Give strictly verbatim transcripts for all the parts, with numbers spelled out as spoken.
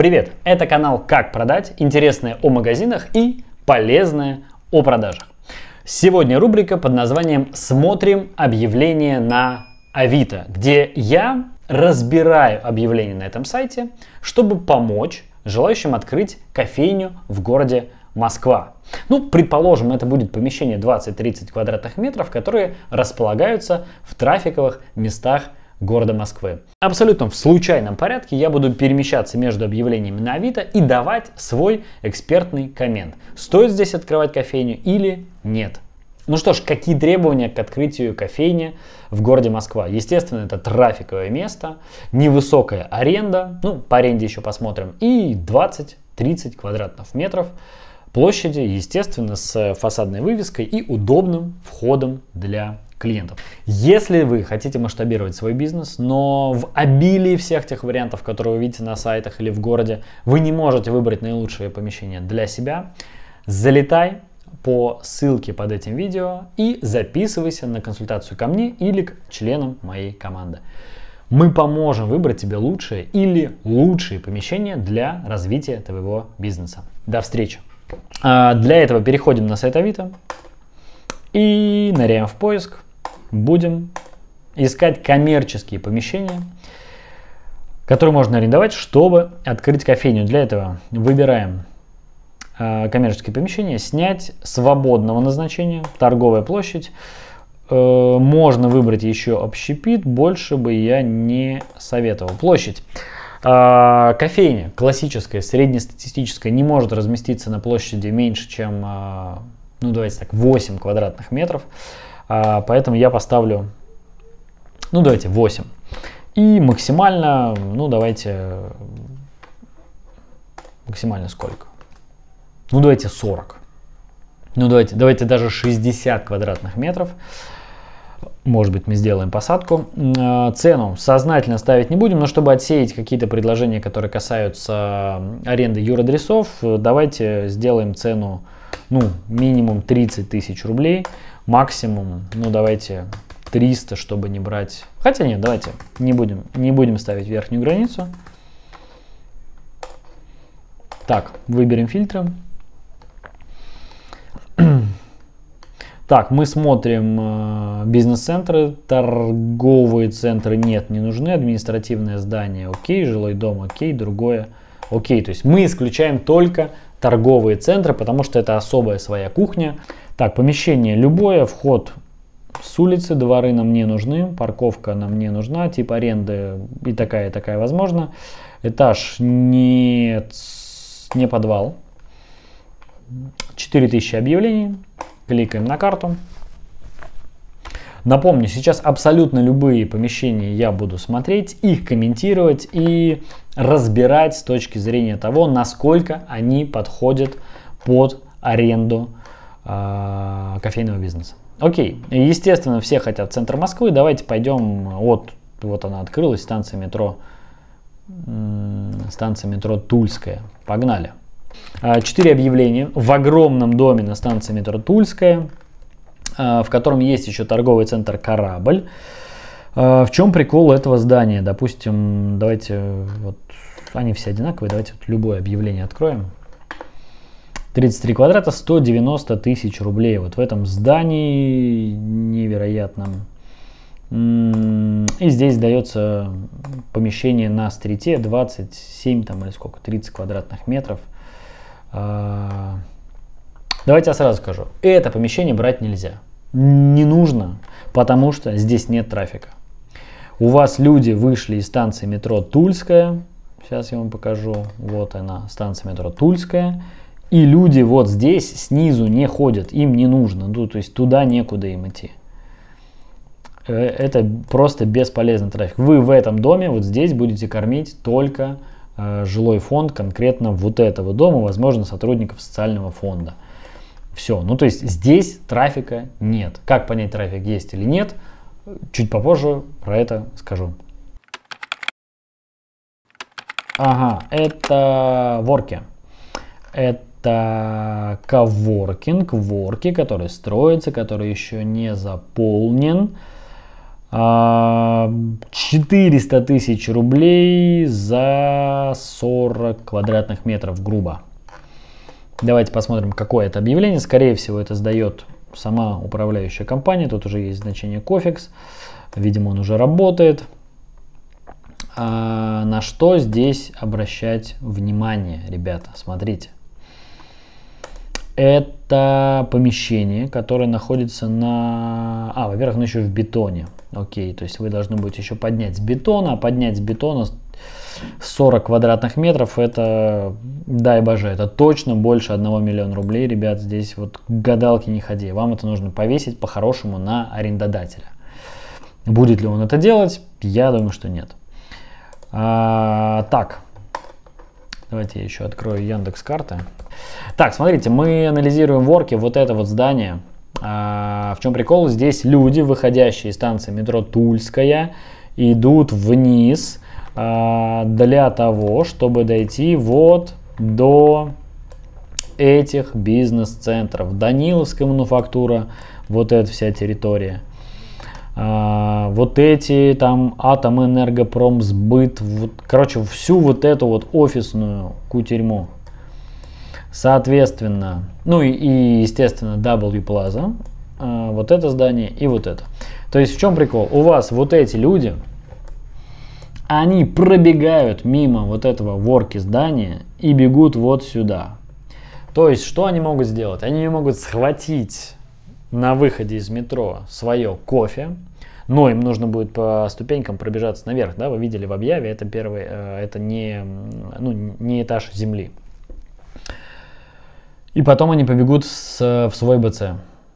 Привет! Это канал «Как продать», интересное о магазинах и полезное о продажах. Сегодня рубрика под названием «Смотрим объявления на Авито», где я разбираю объявления на этом сайте, чтобы помочь желающим открыть кофейню в городе Москва. Ну, предположим, это будет помещение двадцать-тридцать квадратных метров, которые располагаются в трафиковых местах города Москвы. Абсолютно в случайном порядке я буду перемещаться между объявлениями на Авито и давать свой экспертный коммент. Стоит здесь открывать кофейню или нет? Ну что ж, какие требования к открытию кофейни в городе Москва? Естественно, это трафиковое место, невысокая аренда, ну, по аренде еще посмотрим, и двадцать-тридцать квадратных метров площади, естественно, с фасадной вывеской и удобным входом для клиентов. Если вы хотите масштабировать свой бизнес, но в обилии всех тех вариантов, которые вы видите на сайтах или в городе, вы не можете выбрать наилучшее помещение для себя, залетай по ссылке под этим видео и записывайся на консультацию ко мне или к членам моей команды. Мы поможем выбрать тебе лучшее или лучшие помещения для развития твоего бизнеса. До встречи! Для этого переходим на сайт Авито и ныряем в поиск. Будем искать коммерческие помещения, которые можно арендовать, чтобы открыть кофейню. Для этого выбираем э, коммерческие помещения, снять свободного назначения, торговая площадь. Э, можно выбрать еще общепит, больше бы я не советовал. Площадь. Э, кофейня классическая, среднестатистическая, не может разместиться на площади меньше, чем э, ну, давайте так, восемь квадратных метров. Поэтому я поставлю, ну давайте восемь. И максимально, ну давайте, максимально сколько? Ну давайте сорок. Ну давайте, давайте даже шестьдесят квадратных метров. Может быть, мы сделаем посадку. Цену сознательно ставить не будем, но чтобы отсеять какие-то предложения, которые касаются аренды юрадресов, давайте сделаем цену, ну, минимум тридцать тысяч рублей. Максимум, ну давайте триста, чтобы не брать. Хотя нет, давайте не будем, не будем ставить верхнюю границу. Так, выберем фильтры. Так, мы смотрим э, бизнес-центры, торговые центры нет, не нужны, административное здание окей, жилой дом окей, другое окей. То есть мы исключаем только торговые центры, потому что это особая своя кухня. Так, помещение любое, вход с улицы, дворы нам не нужны, парковка нам не нужна, тип аренды и такая, и такая возможно. Этаж не, не подвал. четыре тысячи объявлений. Кликаем на карту. Напомню, сейчас абсолютно любые помещения я буду смотреть, их комментировать и разбирать с точки зрения того, насколько они подходят под аренду э, кофейного бизнеса. Окей, естественно, все хотят центр Москвы. Давайте пойдем от, вот она открылась, станция метро, станция метро Тульская. Погнали. Четыре объявления в огромном доме на станции метро Тульская, в котором есть еще торговый центр «Корабль». В чем прикол этого здания? Допустим, давайте, вот они все одинаковые, давайте вот любое объявление откроем. тридцать три квадрата, сто девяносто тысяч рублей. Вот в этом здании невероятном. И здесь дается помещение на стрите двадцать семь там, или сколько, тридцать квадратных метров. Давайте я сразу скажу, это помещение брать нельзя, не нужно, потому что здесь нет трафика. У вас люди вышли из станции метро Тульская, сейчас я вам покажу, вот она, станция метро Тульская, и люди вот здесь снизу не ходят, им не нужно, ну, то есть туда некуда им идти. Это просто бесполезный трафик. Вы в этом доме вот здесь будете кормить только жилой фонд конкретно вот этого дома, возможно, сотрудников социального фонда. Все, ну то есть здесь трафика нет. Как понять, трафик есть или нет, чуть попозже про это скажу. Ага, это ворки. Это коворкинг, ворки, который строится, который еще не заполнен. четыреста тысяч рублей за сорок квадратных метров грубо. Давайте посмотрим, какое это объявление. Скорее всего, это сдает сама управляющая компания. Тут уже есть значение Кофекс. Видимо, он уже работает. А на что здесь обращать внимание, ребята? Смотрите. Это помещение, которое находится на... А, во-первых, оно еще в бетоне. Окей, то есть вы должны будете еще поднять с бетона. А поднять с бетона сорок квадратных метров, это, дай боже, это точно больше одного миллиона рублей. Ребят, здесь вот к гадалке не ходи. Вам это нужно повесить по-хорошему на арендодателя. Будет ли он это делать? Я думаю, что нет. А, так, давайте я еще открою Яндекс.Карты. Так, смотрите, мы анализируем в Орке вот это вот здание. А, в чем прикол? Здесь люди, выходящие из станции метро Тульская, идут вниз а, для того, чтобы дойти вот до этих бизнес-центров. Даниловская мануфактура, вот эта вся территория. А, вот эти там Атомэнергопромсбыт, вот, короче, всю вот эту вот офисную кутерьму. Соответственно, ну и, и естественно W Plaza, а, вот это здание и вот это. То есть в чем прикол? У вас вот эти люди, они пробегают мимо вот этого ворки здания и бегут вот сюда. То есть что они могут сделать? Они могут схватить на выходе из метро свое кофе, но им нужно будет по ступенькам пробежаться наверх, да, вы видели в объяве, это первый, это не, ну, не этаж земли. И потом они побегут с, в свой БЦ.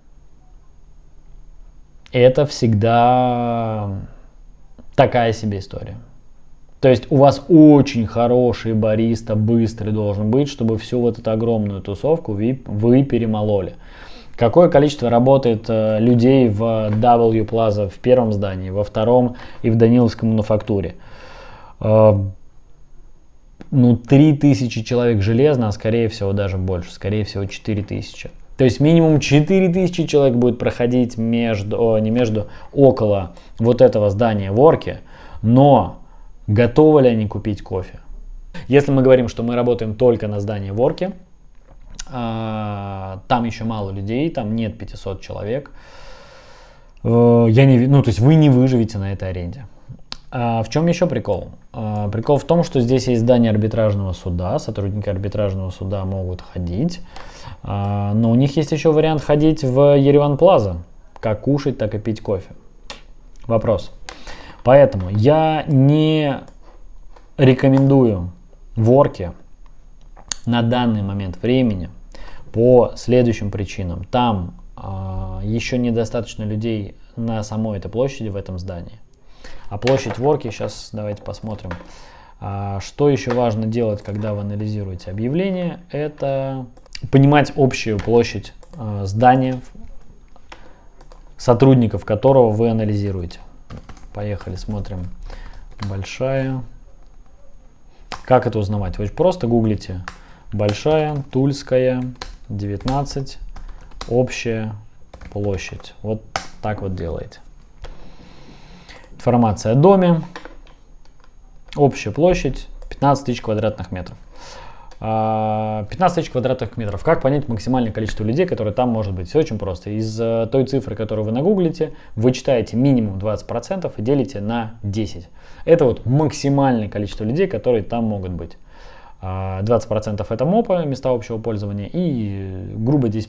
Это всегда такая себе история. То есть у вас очень хороший бариста, быстрый должен быть, чтобы всю вот эту огромную тусовку вы, вы перемололи. Какое количество работает э, людей в W Plaza в первом здании, во втором и в Даниловской мануфактуре? Э, ну, три тысячи человек железно, а скорее всего даже больше, скорее всего четыре тысячи. То есть минимум четыре тысячи человек будет проходить между, о, не между, около вот этого здания в Орке, но готовы ли они купить кофе? Если мы говорим, что мы работаем только на здании в Орке, там еще мало людей, там нет пятисот человек. Я не, ну, то есть вы не выживете на этой аренде. А в чем еще прикол? А, прикол в том, что здесь есть здание арбитражного суда, сотрудники арбитражного суда могут ходить, а, но у них есть еще вариант ходить в Ереван Плаза, как кушать, так и пить кофе. Вопрос. Поэтому я не рекомендую в Орке на данный момент времени по следующим причинам. Там э, еще недостаточно людей на самой этой площади в этом здании. А площадь в Орке, сейчас давайте посмотрим. А, что еще важно делать, когда вы анализируете объявление, это понимать общую площадь э, здания, сотрудников которого вы анализируете. Поехали, смотрим. Большая. Как это узнавать? Вы просто гуглите Большая, Тульская, девятнадцать, общая площадь. Вот так вот делаете. Информация о доме. Общая площадь пятнадцать тысяч квадратных метров. пятнадцать тысяч квадратных метров. Как понять максимальное количество людей, которые там может быть? Все очень просто. Из той цифры, которую вы нагуглите, вы читаете минимум двадцать процентов и делите на десять. Это вот максимальное количество людей, которые там могут быть. двадцать процентов это МОПа, места общего пользования, и грубо десять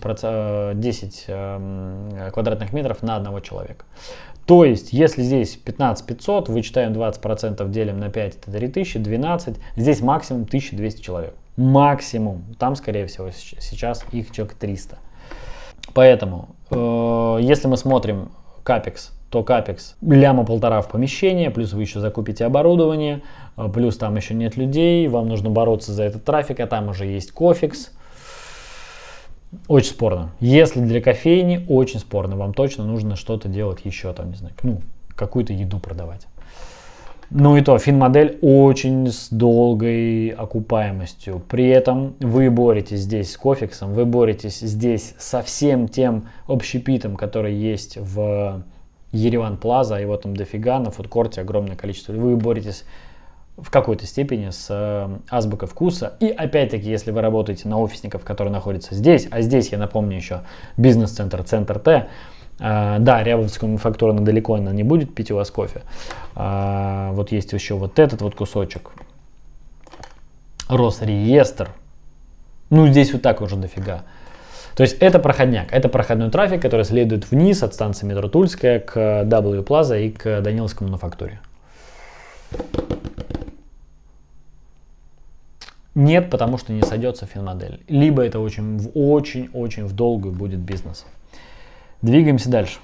квадратных метров на одного человека. То есть, если здесь пятнадцать тысяч пятьсот, вычитаем двадцать процентов, делим на пять, это три тысячи, двенадцать, здесь максимум тысяча двести человек. Максимум. Там, скорее всего, сейчас их человек триста. Поэтому, э, если мы смотрим капекс, то капекс ляма полтора в помещение, плюс вы еще закупите оборудование, плюс там еще нет людей, вам нужно бороться за этот трафик, а там уже есть кофекс. Очень спорно. Если для кофейни, очень спорно. Вам точно нужно что-то делать еще, там, не знаю, ну, какую-то еду продавать. Ну и то, финмодель очень с долгой окупаемостью. При этом вы боретесь здесь с кофексом, вы боретесь здесь со всем тем общепитом, который есть в Ереван Плаза, его там дофига, на фудкорте огромное количество. Вы боретесь в какой-то степени с э, азбукой вкуса. И опять-таки, если вы работаете на офисников, которые находятся здесь, а здесь, я напомню еще, бизнес-центр, центр Т, э, да, Рябовская мануфактура недалеко, она не будет пить у вас кофе. Э, вот есть еще вот этот вот кусочек. Росреестр. Ну, здесь вот так уже дофига. То есть это проходняк, это проходной трафик, который следует вниз от станции метро Тульская к дабл ю Plaza и к Даниловской мануфактуре. Нет, потому что не сойдется финмодель. Либо это очень-очень-очень в долгую будет бизнес. Двигаемся дальше.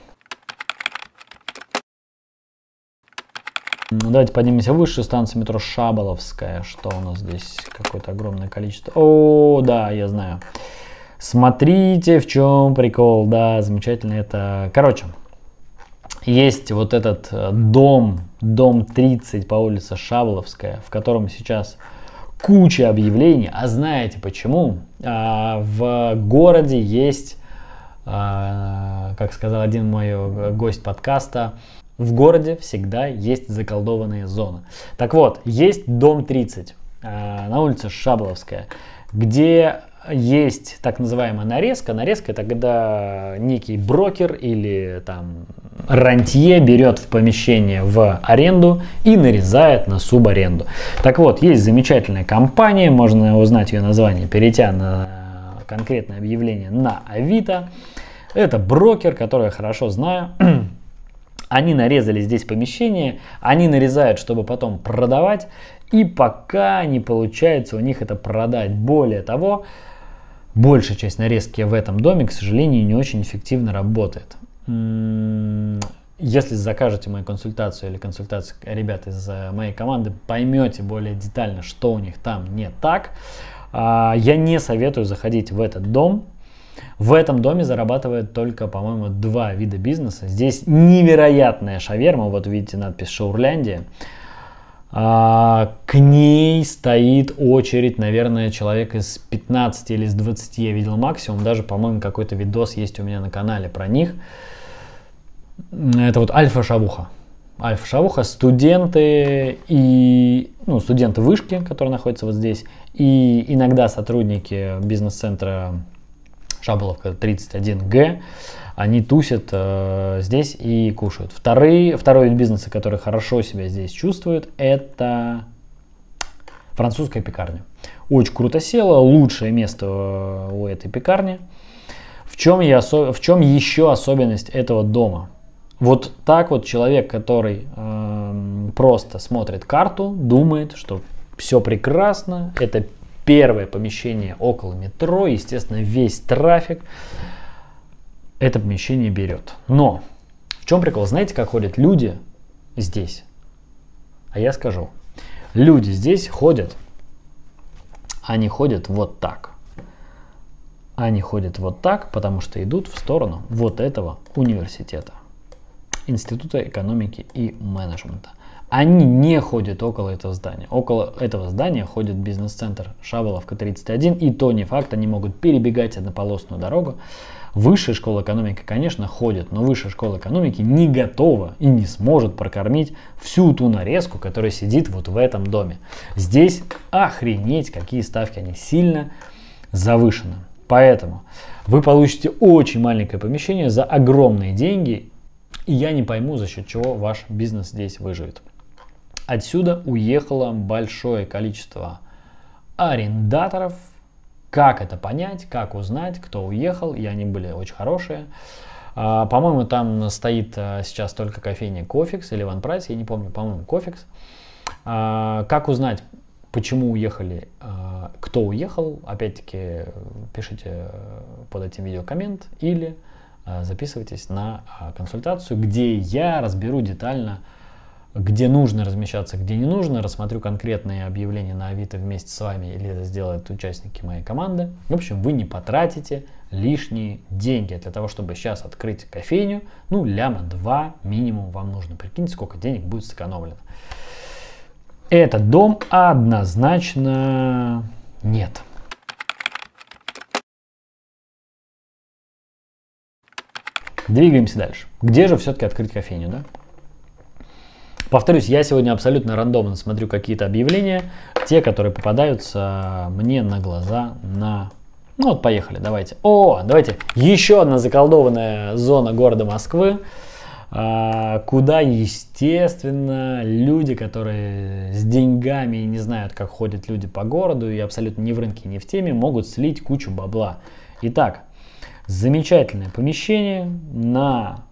Давайте поднимемся выше. Станция метро Шаболовская. Что у нас здесь? Какое-то огромное количество. О, да, я знаю. Смотрите, в чем прикол. Да, замечательно это. Короче, есть вот этот дом, дом тридцать по улице Шаболовская, в котором сейчас куча объявлений. А знаете почему? А, в городе есть, а, как сказал один мой гость подкаста, в городе всегда есть заколдованные зоны. Так вот, есть дом тридцать а, на улице Шаболовская, где есть так называемая нарезка. Нарезка — это когда некий брокер или там рантье берет в помещение в аренду и нарезает на субаренду. Так вот, есть замечательная компания, можно узнать ее название, перейдя на конкретное объявление на Авито. Это брокер, который я хорошо знаю. Они нарезали здесь помещение, они нарезают, чтобы потом продавать, и пока не получается у них это продать. Более того, большая часть нарезки в этом доме, к сожалению, не очень эффективно работает. Если закажете мою консультацию или консультацию ребят из моей команды, поймете более детально, что у них там не так. Я не советую заходить в этот дом. В этом доме зарабатывает только, по-моему, два вида бизнеса. Здесь невероятная шаверма. Вот видите надпись «Шаурляндия». А, к ней стоит очередь, наверное, человек из пятнадцати или из двадцати я видел максимум. Даже, по-моему, какой-то видос есть у меня на канале про них. Это вот Альфа-Шавуха. Альфа-Шавуха, студенты и ну, студенты вышки, которые находятся вот здесь, и иногда сотрудники бизнес-центра Шаболовка тридцать один Г. Они тусят э, здесь и кушают. Второй, второй вид бизнеса, который хорошо себя здесь чувствует, это французская пекарня. Очень круто села, лучшее место у этой пекарни. В чем, я, в чем еще особенность этого дома? Вот так вот человек, который э, просто смотрит карту, думает, что все прекрасно, это первое помещение около метро, естественно, весь трафик это помещение берет. Но в чем прикол? Знаете, как ходят люди здесь? А я скажу. Люди здесь ходят, они ходят вот так. Они ходят вот так, потому что идут в сторону вот этого университета. Института экономики и менеджмента. Они не ходят около этого здания. Около этого здания ходит бизнес-центр Шаболовка тридцать один, и то не факт, они могут перебегать однополосную дорогу. Высшая школа экономики, конечно, ходит, но высшая школа экономики не готова и не сможет прокормить всю ту нарезку, которая сидит вот в этом доме. Здесь охренеть, какие ставки, они сильно завышены. Поэтому вы получите очень маленькое помещение за огромные деньги, и я не пойму, за счет чего ваш бизнес здесь выживет. Отсюда уехало большое количество арендаторов. Как это понять, как узнать, кто уехал, и они были очень хорошие. А, по-моему, там стоит а, сейчас только кофейня Кофикс или Ван Прайс, я не помню, по-моему, Кофикс. А, как узнать, почему уехали, а, кто уехал, опять-таки пишите под этим видео коммент или а, записывайтесь на а, консультацию, где я разберу детально, где нужно размещаться, где не нужно, рассмотрю конкретные объявления на Авито вместе с вами, или это сделают участники моей команды. В общем, вы не потратите лишние деньги для того, чтобы сейчас открыть кофейню. Ну, ляма два минимум вам нужно. Прикиньте, сколько денег будет сэкономлено. Этот дом однозначно нет. Двигаемся дальше. Где же все-таки открыть кофейню, да? Повторюсь, я сегодня абсолютно рандомно смотрю какие-то объявления, те, которые попадаются мне на глаза, на... Ну вот, поехали, давайте. О, давайте. Еще одна заколдованная зона города Москвы, куда, естественно, люди, которые с деньгами и не знают, как ходят люди по городу, и абсолютно не в рынке, не в теме, могут слить кучу бабла. Итак, замечательное помещение на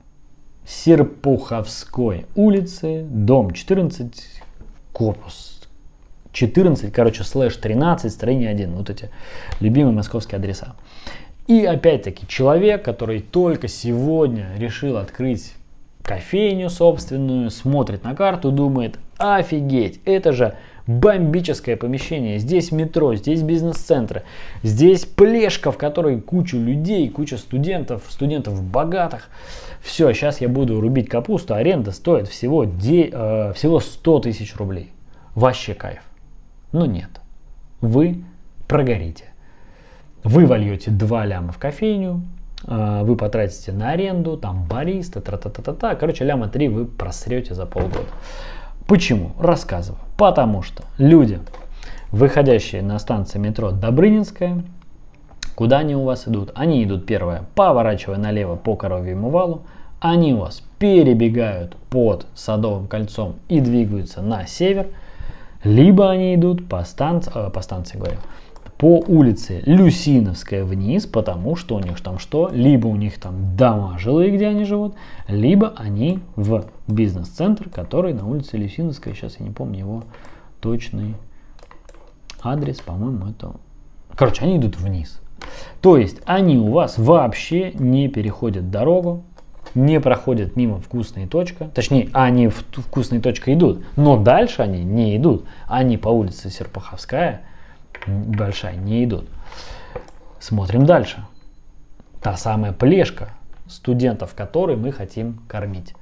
Серпуховской улице, дом четырнадцать, корпус четырнадцать, короче, слэш тринадцать, строение один. Вот эти любимые московские адреса. И опять-таки человек, который только сегодня решил открыть кофейню собственную, смотрит на карту, думает: офигеть, это же бомбическое помещение, здесь метро, здесь бизнес-центры, здесь плешка, в которой куча людей, куча студентов, студентов богатых. Все, сейчас я буду рубить капусту, аренда стоит всего, де, э, всего сто тысяч рублей. Вообще кайф. Но нет, вы прогорите. Вы вольете два ляма в кофейню, э, вы потратите на аренду, там бариста, тра-та-та-та-та. Короче, ляма три вы просрете за полгода. Почему? Рассказываю. Потому что люди, выходящие на станции метро Добрынинская, куда они у вас идут? Они идут, первое, поворачивая налево по Коровьему валу, они у вас перебегают под Садовым кольцом и двигаются на север, либо они идут по станции, э, по станции говорю, по улице Люсиновская вниз, потому что у них там что? Либо у них там дома жилые, где они живут, либо они в бизнес-центр, который на улице Люсиновская, сейчас я не помню его точный адрес, по-моему, это... Короче, они идут вниз. То есть они у вас вообще не переходят дорогу, не проходят мимо вкусной точки, точнее, они в вкусной точке идут, но дальше они не идут, они по улице Серпуховская, большая, не идут. Смотрим дальше. Та самая плешка студентов, которой мы хотим кормить.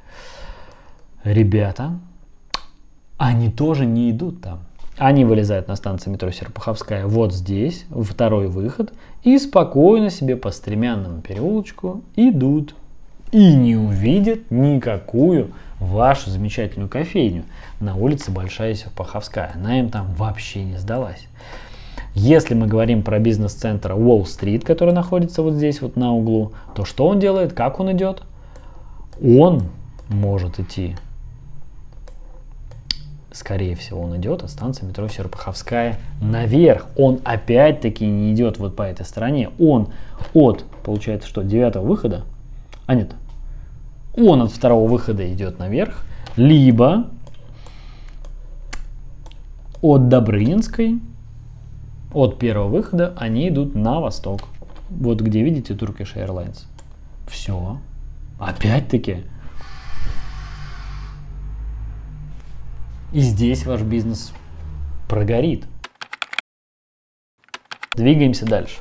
Ребята, они тоже не идут там. Они вылезают на станции метро Серпуховская вот здесь, второй выход, и спокойно себе по стремянному переулочку идут. И не увидят никакую вашу замечательную кофейню на улице Большая Серпуховская. Она им там вообще не сдалась. Если мы говорим про бизнес-центр Уолл-стрит, который находится вот здесь вот на углу, то что он делает, как он идет? Он может идти, скорее всего, он идет от станции метро Серпуховская наверх. Он опять-таки не идет вот по этой стороне. Он от, получается, что, девятого выхода, а нет, он от второго выхода идет наверх, либо от Добрынинской, от первого выхода они идут на восток. Вот где видите Turkish Airlines. Все. Опять-таки. И здесь ваш бизнес прогорит. Двигаемся дальше.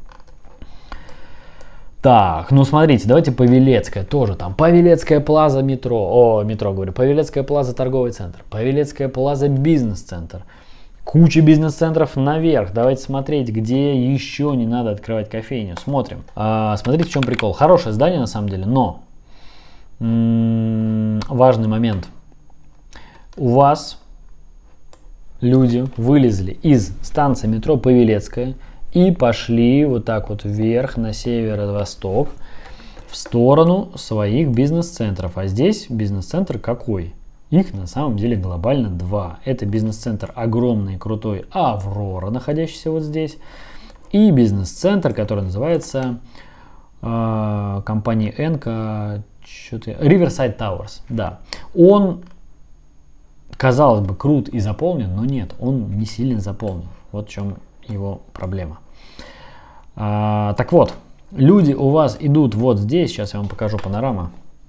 Так, ну смотрите, давайте Павелецкая тоже там. Павелецкая плаза метро. О, метро говорю. Павелецкая плаза торговый центр. Павелецкая плаза бизнес-центр. Куча бизнес-центров наверх. Давайте смотреть, где еще не надо открывать кофейню. Смотрим. А, смотрите, в чем прикол. Хорошее здание на самом деле, но м-м, важный момент. У вас люди вылезли из станции метро Павелецкая и пошли вот так вот вверх на северо-восток в сторону своих бизнес-центров. А здесь бизнес-центр какой? Их на самом деле глобально два. Это бизнес-центр огромный, крутой Аврора, находящийся вот здесь. И бизнес-центр, который называется э, компания Энка, что-то Riverside Towers. Да. Он, казалось бы, крут и заполнен, но нет, он не сильно заполнен. Вот в чем его проблема. А, так вот, люди у вас идут вот здесь. Сейчас я вам покажу панораму.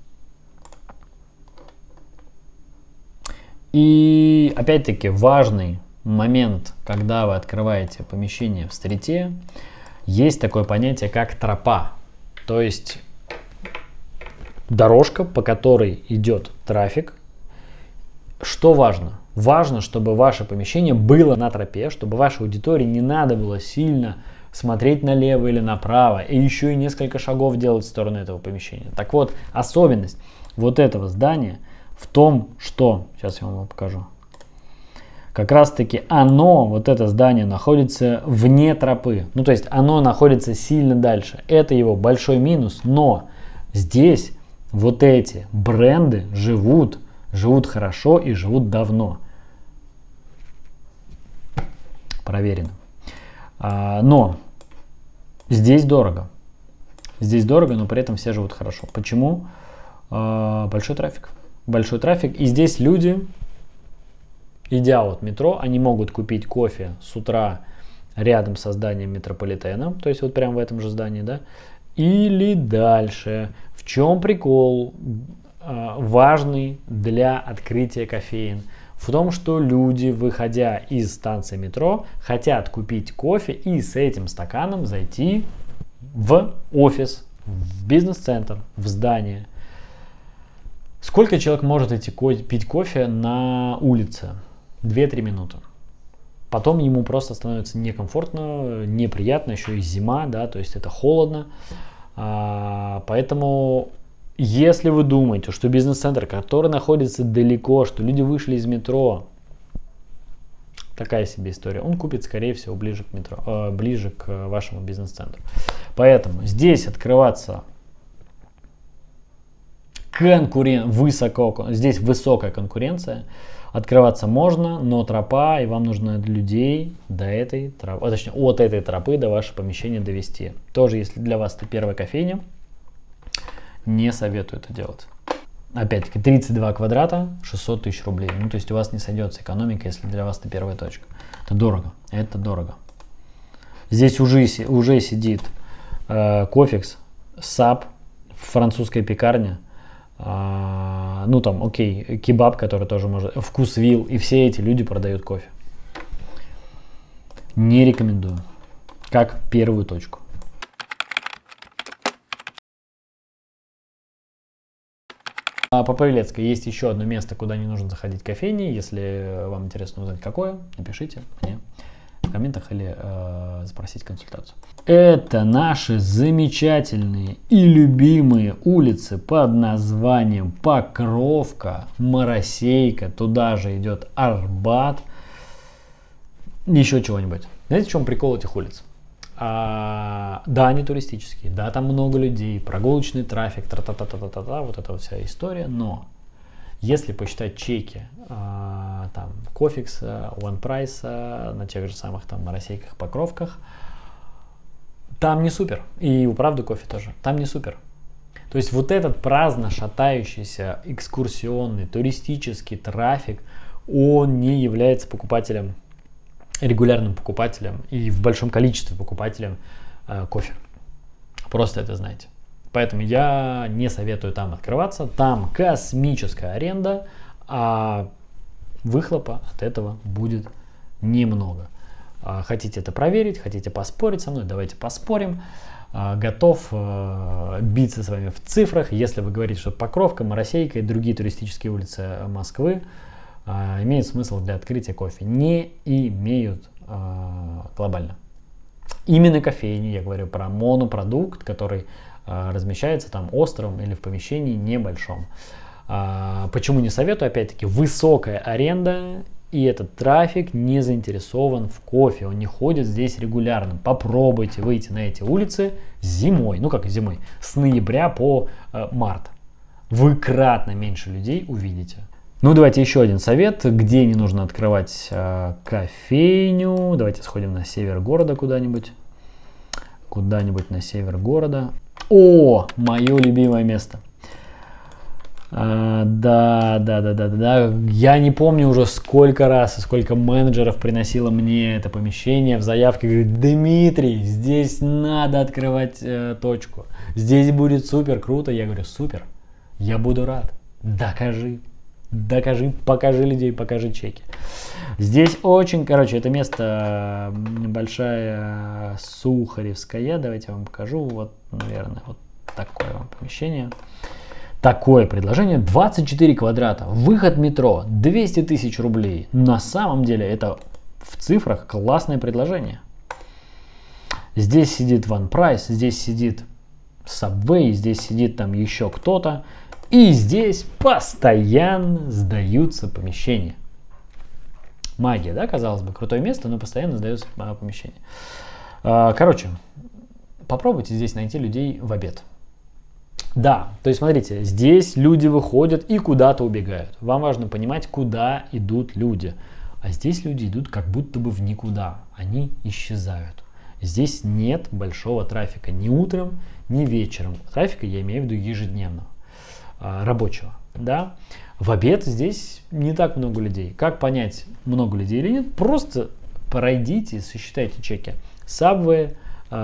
И опять-таки важный момент, когда вы открываете помещение в стрите, есть такое понятие, как тропа. То есть дорожка, по которой идет трафик. Что важно? Важно, чтобы ваше помещение было на тропе, чтобы вашей аудитории не надо было сильно смотреть налево или направо, и еще и несколько шагов делать в сторону этого помещения. Так вот, особенность вот этого здания в том, что, сейчас я вам покажу, как раз таки оно, вот это здание, находится вне тропы. Ну, то есть оно находится сильно дальше. Это его большой минус, но здесь вот эти бренды живут, живут хорошо и живут давно. Проверено. А, но здесь дорого. Здесь дорого, но при этом все живут хорошо. Почему? А, большой трафик. Большой трафик. И здесь люди, идя от метро, они могут купить кофе с утра рядом со зданием метрополитена, то есть вот прямо в этом же здании, да, или дальше. В чем прикол э, важный для открытия кофеен? В том, что люди, выходя из станции метро, хотят купить кофе и с этим стаканом зайти в офис, в бизнес-центр, в здание. Сколько человек может идти ко- пить кофе на улице? две-три минуты. Потом ему просто становится некомфортно, неприятно, еще и зима, да, то есть это холодно. А, поэтому, если вы думаете, что бизнес-центр, который находится далеко, что люди вышли из метро, такая себе история, он купит, скорее всего, ближе к метро, э, ближе к вашему бизнес-центру. Поэтому здесь открываться конкурен... высоко, здесь высокая конкуренция. Открываться можно, но тропа, и вам нужно людей до этой тропы, точнее, от этой тропы до вашего помещения довести. Тоже, если для вас это первая кофейня, не советую это делать. Опять-таки, тридцать два квадрата, шестьсот тысяч рублей. Ну, то есть у вас не сойдется экономика, если для вас это первая точка. Это дорого, это дорого. Здесь уже, уже сидит э, Кофекс, САП, французская пекарня. А, ну там, окей, кебаб, который тоже может, Вкусвилл, и все эти люди продают кофе. Не рекомендую. Как первую точку. А по Павелецкой есть еще одно место, куда не нужно заходить кофейни. Если вам интересно узнать какое, напишите мне в комментах или э, спросить консультацию. Это наши замечательные и любимые улицы под названием Покровка, Моросейка, туда же идет Арбат, еще чего-нибудь. Знаете, в чем прикол этих улиц? А, да, они туристические, да, там много людей, прогулочный трафик, тра-та-та-та-та-та, вот эта вот вся история, но если посчитать чеки а, там Кофекса, OnePrice, на тех же самых там Моросейках, Покровках, там не супер. И у Правды кофе тоже. Там не супер. То есть вот этот праздно шатающийся экскурсионный туристический трафик, он не является покупателем, регулярным покупателем и в большом количестве покупателем э, кофе. Просто это знаете. Поэтому я не советую там открываться. Там космическая аренда, а выхлопа от этого будет немного. Хотите это проверить, хотите поспорить со мной, давайте поспорим. Готов биться с вами в цифрах. Если вы говорите, что Покровка, Моросейка и другие туристические улицы Москвы имеют смысл для открытия кофе, не имеют глобально. Именно кофейни, я говорю про монопродукт, который размещается там островом или в помещении небольшом. Почему не советую? Опять-таки, высокая аренда. И этот трафик не заинтересован в кофе, он не ходит здесь регулярно. Попробуйте выйти на эти улицы зимой, ну как зимой, с ноября по э, март. Вы кратно меньше людей увидите. Ну давайте еще один совет, где не нужно открывать э, кофейню. Давайте сходим на север города куда-нибудь. Куда-нибудь на север города. О, мое любимое место. А, да, да, да, да, да. Я не помню уже сколько раз и сколько менеджеров приносило мне это помещение в заявке. Говорит: Дмитрий, здесь надо открывать э, точку. Здесь будет супер круто. Я говорю: супер, я буду рад. Докажи, докажи, покажи людей, покажи чеки. Здесь очень, короче, это место небольшая Сухаревская. Давайте я вам покажу. Вот, наверное, вот такое вам помещение. Такое предложение: двадцать четыре квадрата, выход метро, двести тысяч рублей. На самом деле это в цифрах классное предложение. Здесь сидит OnePrice, здесь сидит Subway, здесь сидит там еще кто-то. И здесь постоянно сдаются помещения. Магия, да, казалось бы, крутое место, но постоянно сдается помещение. Короче, попробуйте здесь найти людей в обед. Да, то есть смотрите, здесь люди выходят и куда-то убегают. Вам важно понимать, куда идут люди. А здесь люди идут как будто бы в никуда. Они исчезают. Здесь нет большого трафика ни утром, ни вечером. Трафика я имею в виду ежедневного, рабочего. Да? В обед здесь не так много людей. Как понять, много людей или нет? Просто пройдите и сосчитайте чеки. Subway,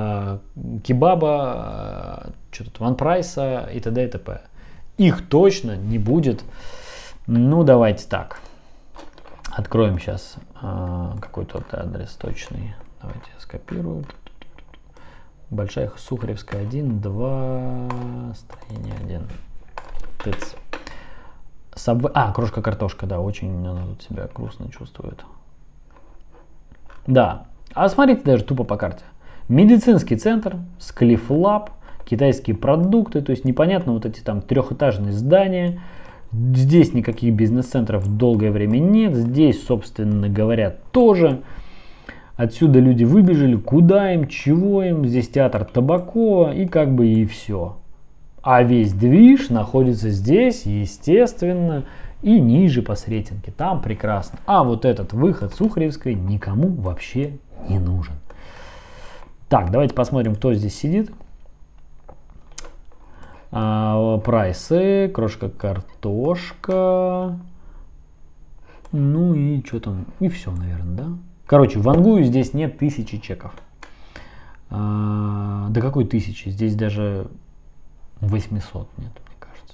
Кебаба, что-то OnePrice и т.д. и т.п. Их точно не будет. Ну, давайте так. Откроем сейчас какой-то адрес точный. Давайте я скопирую. Большая Сухаревская один, два, строение один. Тыц. Subway. А, крошка картошка, да, очень она тут себя грустно чувствует. Да, а смотрите даже тупо по карте. Медицинский центр, Склифлаб, китайские продукты, то есть непонятно вот эти там трехэтажные здания. Здесь никаких бизнес-центров долгое время нет, здесь, собственно говоря, тоже. Отсюда люди выбежали, куда им, чего им, здесь театр Табако и как бы и все. А весь движ находится здесь, естественно, и ниже по Сретенке, там прекрасно. А вот этот выход Сухаревской никому вообще не нужен. Так, давайте посмотрим, кто здесь сидит. А, прайсы, крошка картошка. Ну и что там? И все, наверное, да? Короче, в Вангую здесь нет тысячи чеков. А, да какой тысячи? Здесь даже восемьсот нет, мне кажется.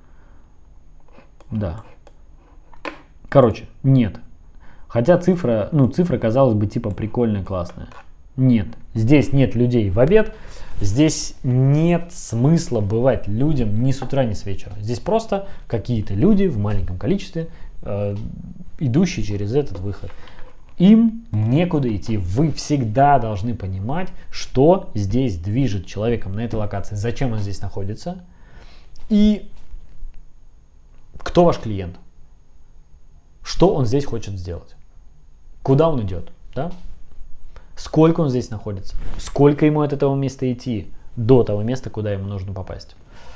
Да. Короче, нет. Хотя цифра, ну цифра казалось бы типа прикольная, классная. Нет, здесь нет людей в обед, здесь нет смысла бывать людям ни с утра, ни с вечера. Здесь просто какие-то люди в маленьком количестве, э, идущие через этот выход. Им некуда идти. Вы всегда должны понимать, что здесь движет человеком на этой локации, зачем он здесь находится и кто ваш клиент, что он здесь хочет сделать, куда он идет, да? Сколько он здесь находится, сколько ему от этого места идти до того места, куда ему нужно попасть.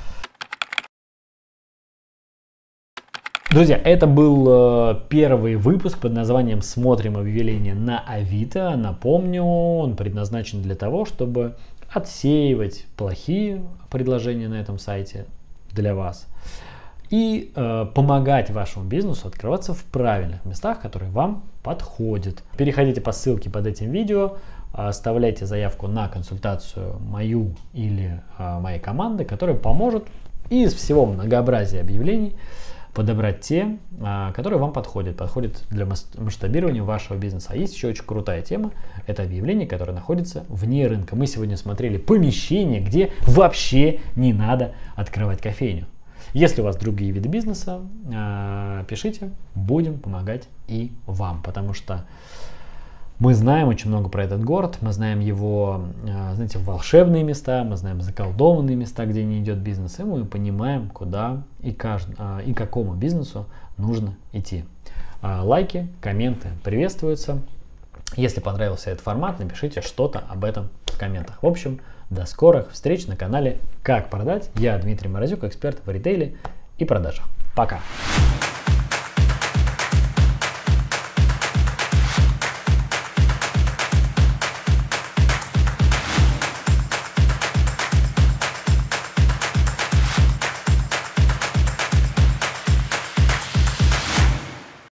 Друзья, это был э, первый выпуск под названием «Смотрим объявления на Авито». Напомню, он предназначен для того, чтобы отсеивать плохие предложения на этом сайте для вас и э, помогать вашему бизнесу открываться в правильных местах, которые вам подходят. Переходите по ссылке под этим видео, оставляйте заявку на консультацию мою или э, моей команды, которая поможет из всего многообразия объявлений подобрать те, которые вам подходят, подходят для масштабирования вашего бизнеса. А есть еще очень крутая тема, это объявление, которое находится вне рынка. Мы сегодня смотрели помещение, где вообще не надо открывать кофейню. Если у вас другие виды бизнеса, пишите, будем помогать и вам, потому что мы знаем очень много про этот город, мы знаем его, знаете, волшебные места, мы знаем заколдованные места, где не идет бизнес, и мы понимаем, куда и, кажд... и какому бизнесу нужно идти. Лайки, комменты приветствуются. Если понравился этот формат, напишите что-то об этом в комментах. В общем, до скорых встреч на канале «Как продать». Я Дмитрий Морозюк, эксперт в ритейле и продажах. Пока!